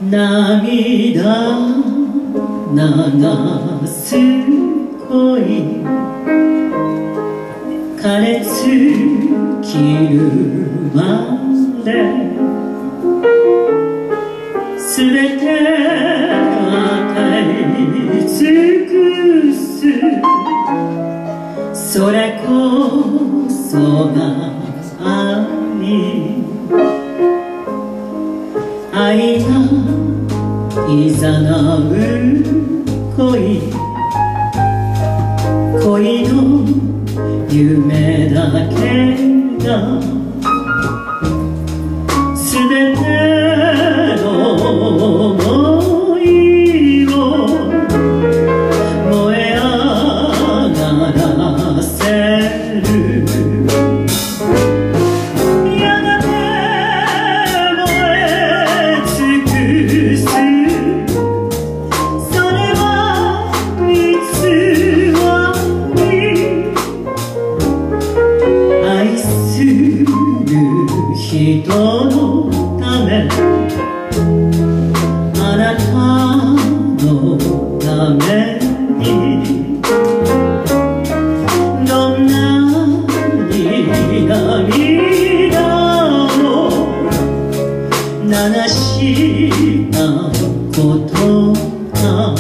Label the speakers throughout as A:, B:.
A: 涙流す恋枯れ尽きるまで全て与え尽くすそれこそが愛がいざなう恋の夢だけが全ての想いを燃え上がらせるやがて燃え尽くすそれは偽り愛する人のためあなたのためにどんなに涙を流したことか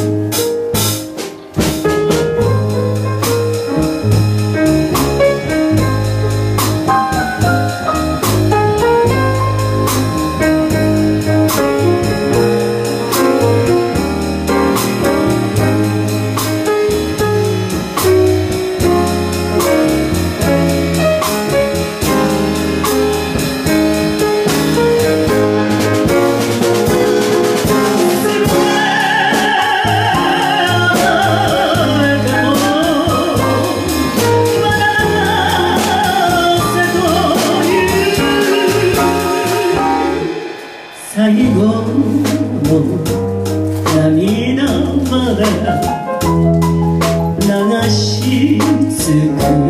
A: 最後の涙まで流し尽く